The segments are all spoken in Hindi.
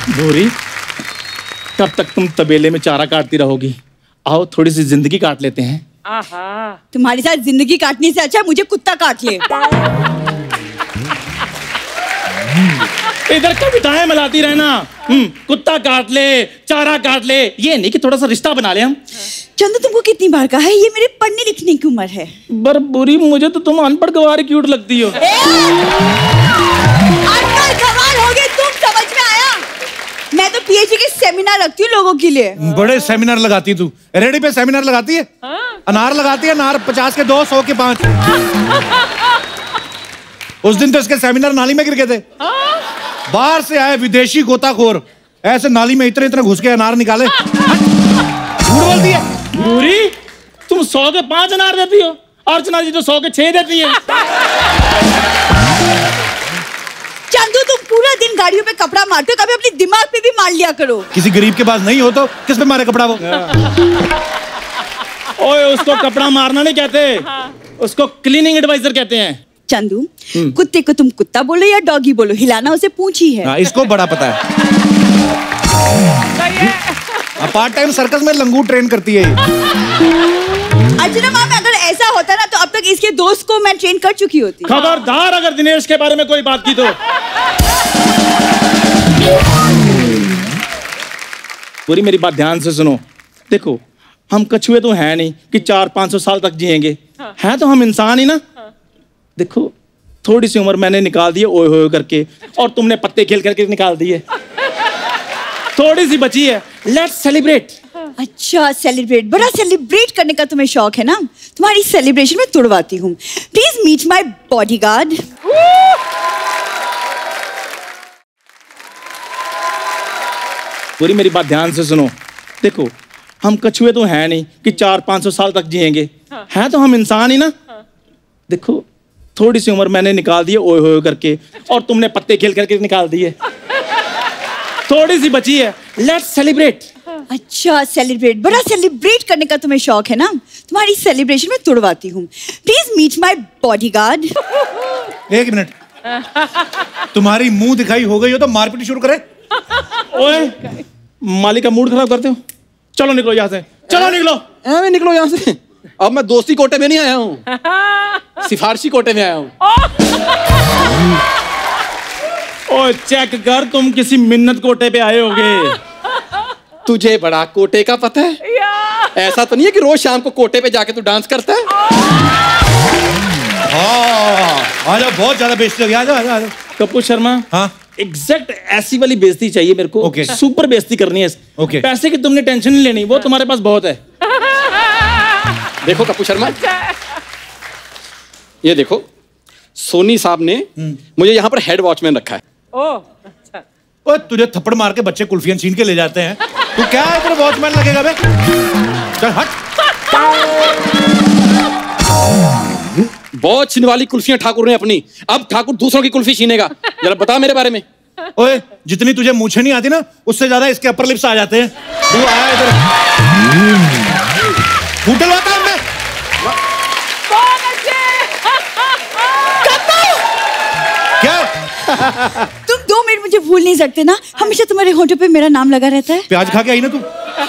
भूरी, कब तक तुम तबेले में चारा काटती रहोगी? आओ थोड़ी सी जिंदगी काट लेते हैं। तुम्हारे साथ जिंदगी काटने से अच्छा मुझे कुत्ता काट ले। इधर कविताएं मिलाती रहना। कुत्ता काट ले, चारा काट ले, ये नहीं कि थोड़ा सा रिश्ता बना ले हम। चंदू तुमको कितनी बार कहा है ये मेरे पढ़ने लिखने की उम्र है। बर बुरी, मुझे तो तुम अनपढ़ गवार क्यूट लगती हो। अनपढ़ गवार हो गए तुम, समझ में आया? मैं तो पीएचडी के सेमिनार रखती हूँ लोगों के लिए। बड़े सेमिनार लगाती तू। रेडी पे सेमिनार लगाती है। अनार लगाती है, अनार 50 के 2, 100 के 5। उस दिन तो इसके सेमिनार नाली में गिर गए थे। बाहर से आए विदेशी गोताखोर ऐसे नाली में इतने घुस के अनार निकाले। झूठ बोलती है। भूरी, तुम 100 के 5 अनार देती हो, अर्चना जी तो 100 के 6 देती है। चंदू तुम पूरा दिन गाड़ियों पे कपड़ा मारते हो, कभी अपने दिमाग पे भी मार लिया करो। किसी गरीब के पास नहीं हो तो किस पे मारे कपड़ा वो? ओए, उसको कपड़ा मारना नहीं कहते, उसको क्लीनिंग एडवाइजर कहते हैं। चंदू, कुत्ते को तुम कुत्ता बोलो या डॉगी बोलो, हिलाना उसे पूंछ ही है। इसको बड़ा पता है। पार्ट टाइम सर्कस में लंगूर ट्रेन करती है। अर्चना मैम, अगर ऐसा होता ना तो अब तक इसके दोस्त को मैं ट्रेन कर चुकी होती। खबरदार अगर दिनेश के बारे में कोई बात की तो। पूरी मेरी बात ध्यान से सुनो। देखो, हम कछुए तो हैं नहीं कि 400-500 साल तक जिएंगे। हैं तो हम इंसान ही ना। देखो, थोड़ी सी उम्र मैंने निकाल दी है ओए होए करके, और तुमने पत्ते खेल करके निकाल दी है। थोड़ी सी बची है, लेट्स सेलिब्रेट। अच्छा, सेलिब्रेट, बड़ा सेलिब्रेट करने का तुम्हें शौक है ना? तुम्हारी सेलिब्रेशन में तुड़वाती हूँ। Please meet my bodyguard. पूरी मेरी बात ध्यान से सुनो। देखो, हम कछुए तो हैं नहीं कि 400-500 साल तक जिएंगे। हैं तो हम इंसान ही ना। देखो, थोड़ी सी उम्र मैंने निकाल दी है ओए होए करके, और तुमने पत्ते खेल करके निकाल दी है। थोड़ी सी बची है, लेट्स सेलिब्रेट। अच्छा, सेलिब्रेट, बड़ा सेलिब्रेट करने का तुम्हें शौक है ना? तुम्हारी सेलिब्रेशन में तुड़वाती हूँ। Please meet my bodyguard. 1 minute, तुम्हारी मुंह दिखाई हो गई हो तो मारपीट शुरू करे। ओए, मालिक का मूड खराब करते हो। चलो निकलो यहाँ से, चलो निकलो। निकलो यहाँ से। अब मैं दोस्ती कोटे में नहीं आया हूँ, सिफारशी कोटे में आया हूँ। ओए, चेक कर, तुम किसी मिन्नत कोटे पे आए होगे। तुझे बड़ा कोटे का पता है? ऐसा तो नहीं है कि रोज शाम को कोटे पे जाके तू डांस करता है? आजा, बहुत ज्यादा बेइज्जती हो गई। आजा। कपूर शर्मा, हाँ, एग्जैक्ट ऐसी वाली बेइज्जती चाहिए मेरे को। सुपर बेइज्जती करनी है। पैसे की तुमने टेंशन नहीं लेनी, वो तुम्हारे पास बहुत है। देखो कपूर शर्मा, ये देखो, सोनी साहब ने मुझे यहाँ पर हेड वॉचमैन रखा है। अच्छा। ओए, तुझे थप्पड़ मार के बच्चे कुल्फियां छीन के ले जाते हैं, तू क्या है तेरा वॉचमैन लगेगा बे? चल हट। बहुत छीन वाली कुल्फियां ठाकुर ने अपनी, अब ठाकुर दूसरों की कुल्फी छीनेगा। जरा बता मेरे बारे में। ओए, जितनी तुझे मूछें नहीं आती ना, उससे ज्यादा इसके अपर लिप्स आ जाते हैं। तू आया इधर, होटल आता है मैं। क्या? तुम 2 मिनट मुझे भूल नहीं सकते ना? हमेशा तुम्हारे होठों पे मेरा नाम लगा रहता है। प्याज खा के आई ना तू।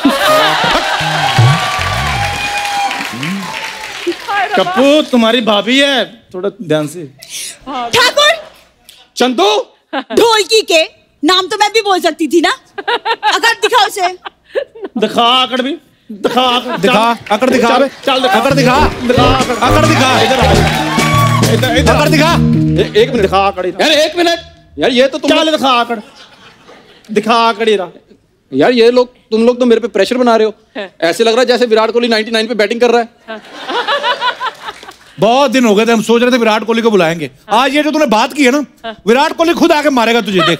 कपूर, तुम्हारी भाभी है, थोड़ा ध्यान से। ठाकुर, चंदू, ढोलकी के नाम तो मैं भी बोल सकती थी ना? अगर दिखाओ उसे। दिखा आकड़ भी, दिखा आकड़ दिखा। आकड़ दिखा। चल आकड़ दिखा। आकड़ दिखा। इधर आकड़ दिखा। 1 मिनट दिखा आकड़। यार 1 मिनट यार, ये तो तुम क्या दिखा आकड़, दिखा आकड़ यार, ये लोग, तुम लोग तो मेरे पे प्रेशर बना रहे हो। ऐसे लग रहा है जैसे विराट कोहली 99 पे बैटिंग कर रहा है। बहुत दिन हो गए थे, हम सोच रहे थे विराट कोहली को बुलाएंगे। आज ये जो तूने बात की है ना, विराट कोहली खुद आके मारेगा तुझे, देख।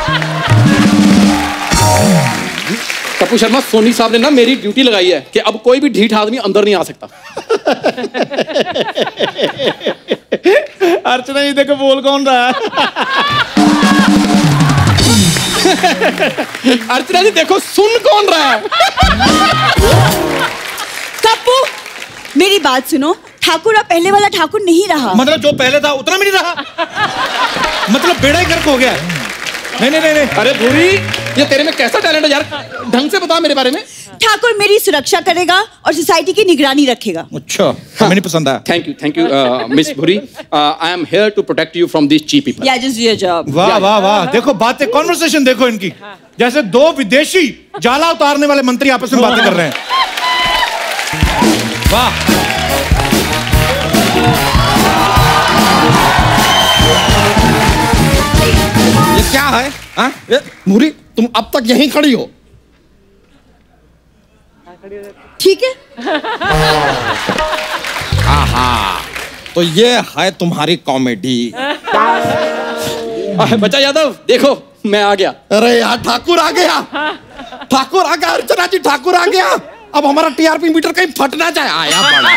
कपूर शर्मा, सोनी साहब ने ना मेरी ड्यूटी लगाई है कि अब कोई भी ढीठ आदमी अंदर नहीं आ सकता। अर्चना जी देखो बोल कौन रहा है। अर्चना जी देखो सुन कौन रहा है। कप्पू, मेरी बात सुनो, ठाकुर अब पहले वाला ठाकुर नहीं रहा। मतलब जो पहले था उतना भी नहीं रहा? मतलब बेड़ा ही गर्क हो गया। नहीं नहीं नहीं। अरे भूरी, ये तेरे में कैसा टैलेंट है यार? ढंग से बता मेरे बारे में। ठाकुर मेरी सुरक्षा करेगा और सोसाइटी की निगरानी रखेगा। अच्छा, हमें नहीं पसंद आया। Thank you miss Bhuri. I am here to protect you from this cheap people. Yeah just your job. वाह वाह वाह, देखो बातें, कॉन्वर्सेशन देखो इनकी, जैसे दो विदेशी जाला उतारने वाले मंत्री आपस में बातें कर रहे हैं। वाह। ये क्या है? हाँ? भूरी, तुम अब तक यहीं खड़ी हो? ठीक है। आहा, तो ये है तुम्हारी कॉमेडी। बच्चा यादव, देखो मैं आ गया। अरे यार, ठाकुर आ गया, ठाकुर आ गया, अर्चना जी ठाकुर आ गया। अब हमारा टीआरपी मीटर कहीं फटना चाहे। आया बड़ा,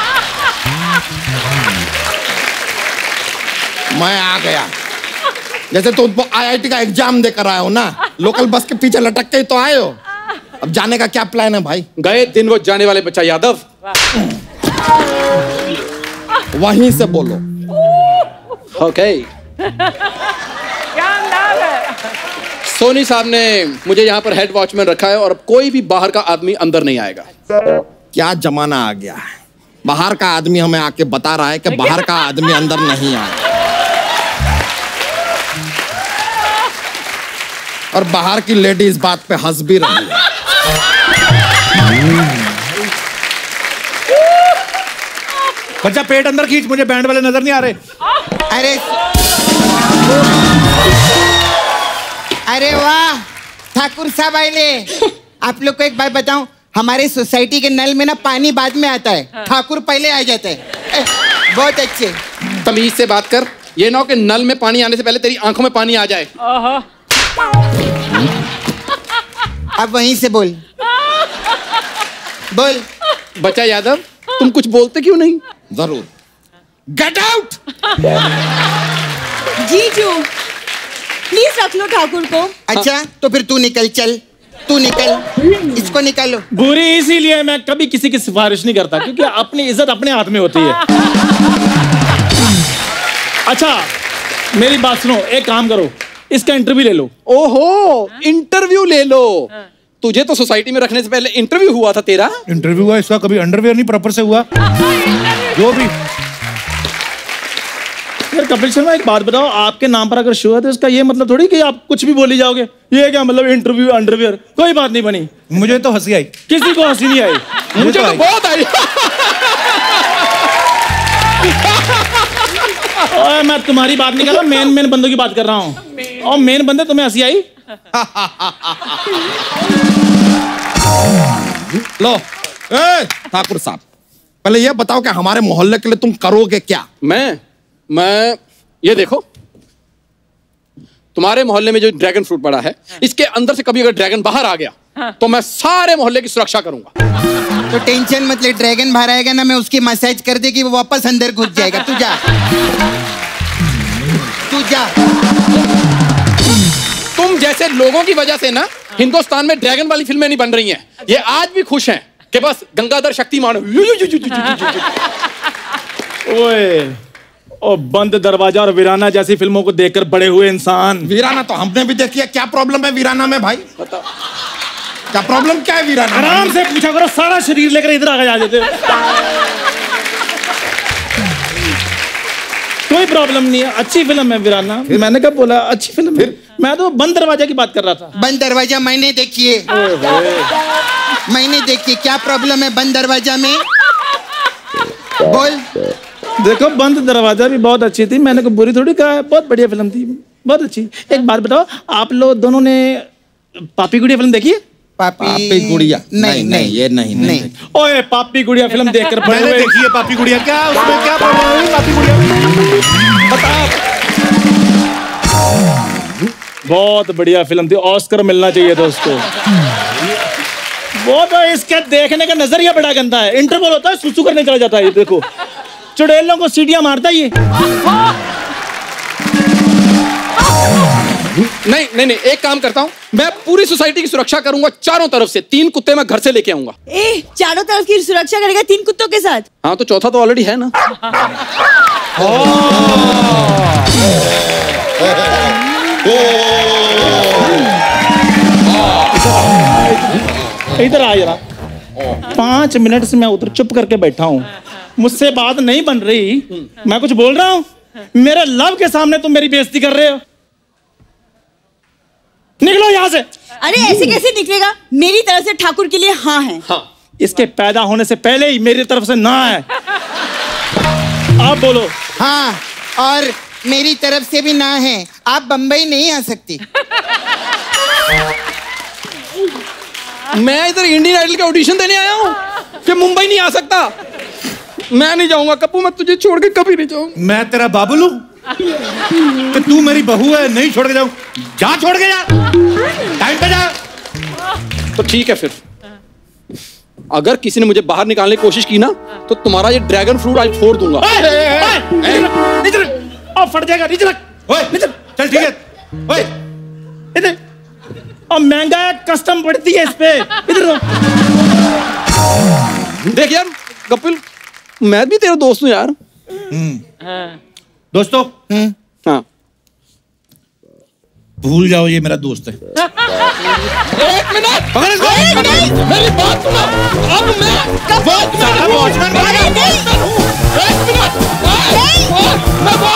मैं आ गया। जैसे तो आईआईटी का एग्जाम देकर आए हो ना, लोकल बस के पीछे लटक के तो आए हो। अब जाने का क्या प्लान है भाई? गए दिन वो जाने वाले बच्चा यादव, वहीं से बोलो। ओके। सोनी साहब ने मुझे यहाँ पर हेड वॉचमैन रखा है और अब कोई भी बाहर का आदमी अंदर नहीं आएगा। क्या जमाना आ गया है, बाहर का आदमी हमें आके बता रहा है कि बाहर का आदमी अंदर नहीं आएगा। और बाहर की लेडी इस बात पे हंस भी रही है। बच्चा पेट अंदर खींच, मुझे बैंड वाले नजर नहीं आ रहे। अरे वाह, ठाकुर साहब आइले। आप लोग को एक बात बताऊं, हमारे सोसाइटी के नल में ना पानी बाद में आता है, ठाकुर पहले आ जाते हैं। बहुत अच्छे। तमीज से बात कर, ये ना हो कि नल में पानी आने से पहले तेरी आंखों में पानी आ जाए। अब वहीं से बोल। बोल। बच्चा यादव, तुम कुछ बोलते क्यों नहीं? जरूर। Get out. जीजू प्लीज रख लो ठाकुर को। अच्छा, तो फिर तू निकल, चल तू निकल, इसको निकालो। बुरी, इसीलिए मैं कभी किसी की सिफारिश नहीं करता, क्योंकि अपनी इज्जत अपने हाथ में होती है। अच्छा मेरी बात सुनो, एक काम करो, इसका इंटरव्यू ले लो। ओहो, इंटरव्यू ले लो। तुझे तो सोसाइटी में रखने से पहले इंटरव्यू हुआ था तेरा। इंटरव्यू हुआ इसका, कभी अंडरवेयर नहीं प्रॉपर से हुआ। जो भी। यार कपिल शर्मा, एक बात बताओ, आपके नाम पर अगर शो है तो इसका ये मतलब थोड़ी कि आप कुछ भी बोली जाओगे। ये क्या मतलब, इंटरव्यू अंडरवेयर? कोई बात नहीं बनी। मुझे तो हंसी आई। किसी को हंसी नहीं आई। मुझे तो बहुत आई। मैं तुम्हारी बात नहीं कर रहा, मेन बंदों की बात कर रहा हूँ। और मेन बंदे, तुम्हें हंसी आई? लो ठाकुर साहब, पहले ये बताओ कि हमारे मोहल्ले के लिए तुम करोगे क्या? मैं ये देखो, तुम्हारे मोहल्ले में जो ड्रैगन फ्रूट पड़ा है, इसके अंदर से कभी अगर ड्रैगन बाहर आ गया तो मैं सारे मोहल्ले की सुरक्षा करूंगा। तो टेंशन मत ले, ड्रैगन बाहर आएगा ना, मैं उसकी मसाज कर देगी, वो वापस अंदर घुस जाएगा। तू जा, तू जा। तुम जैसे लोगों की वजह से ना हिंदुस्तान में ड्रैगन वाली फिल्में नहीं बन रही हैं। ये आज भी खुश हैं कि बस गंगाधर शक्तिमान। ओए, ओ बंद दरवाजा और वीराना जैसी फिल्मों को देखकर बड़े हुए इंसान। वीराना तो हमने भी देखी है। क्या प्रॉब्लम है वीराना में भाई? बताओ क्या प्रॉब्लम, क्या है वीराना? आराम से पूछा करो, सारा शरीर लेकर इधर आ जाते हो। कोई प्रॉब्लम नहीं है, अच्छी फिल्म है वीराना। मैंने कब बोला अच्छी फिल्म है? मैं तो बंद दरवाजा की बात कर रहा था। बंद दरवाजा मैंने देखी है, मैंने देखी। क्या प्रॉब्लम है बंद दरवाजा में? बोल। देखो, बंद दरवाजा भी बहुत अच्छी थी, मैंने को बुरी थोड़ी कहा है, बहुत बढ़िया फिल्म थी, बहुत अच्छी। एक बात बताओ, आप लोग दोनों ने पापी गुड़िया फिल्म देखी है? पापी गुड़िया? नहीं, ये नहीं। ओए, पापी गुड़िया फिल्म देखकर बड़े हुए। देखी है पापी गुड़िया? क्या उसमें क्या प्रॉब्लम है पापी गुड़िया? बताओ। बहुत बढ़िया फिल्म थी, ऑस्कर मिलना चाहिए था उसको। वो तो इसके देखने का नजरिया बड़ा गंदा है। इंटरवल होता है, सुसु करने चला जाता है। ये देखो, चुड़ैलों को सीढ़ियां मारता है ये। नहीं, एक काम करता हूँ, मैं पूरी सोसाइटी की सुरक्षा करूंगा चारों तरफ से। 3 कुत्ते मैं घर से लेके आऊंगा। चारों तरफ की सुरक्षा करेगा 3 कुत्तों के साथ? हाँ, तो चौथा तो ऑलरेडी है ना। इधर आ जरा। 5 मिनट से मैं उधर चुप करके बैठा हूँ, मुझसे बात नहीं बन रही, मैं कुछ बोल रहा हूँ, मेरे लव के सामने तुम मेरी बेइज्जती कर रहे हो। निकलो यहाँ से। अरे ऐसे कैसे निकलेगा? मेरी तरफ से ठाकुर के लिए हाँ है। हाँ, इसके पैदा होने से पहले ही मेरी तरफ से ना है। आप बोलो। हाँ, और मेरी तरफ से भी ना है, आप बंबई नहीं आ सकती। मैं इधर इंडियन आइडल का ऑडिशन देने आया हूँ कि मुंबई नहीं आ सकता। मैं नहीं जाऊंगा कप्पू, मैं तुझे छोड़ के कभी नहीं जाऊंगा। मैं तेरा बाबुल हूँ कि तू मेरी बहू है, नहीं छोड़ के जाऊं? जा, छोड़ के जा, टाइम पे जा। तो ठीक है, फिर अगर किसी ने मुझे बाहर निकालने की कोशिश की ना तो तुम्हारा ये ड्रैगन फ्रूट आज फोड़ दूंगा। अब फट जाएगा, नीचे रख। चल ठीक है। ओए इधर। और महंगा है, कस्टम पड़ती है इस पे। इधर देख यार कपिल, मैं भी तेरा दोस्त हूँ यार। दोस्तों, हाँ, भूल जाओ ये मेरा दोस्त है। 1 मिनट, मेरी बात सुनो। अब मैं वॉचमैन हूँ। 1 मिनट, मैं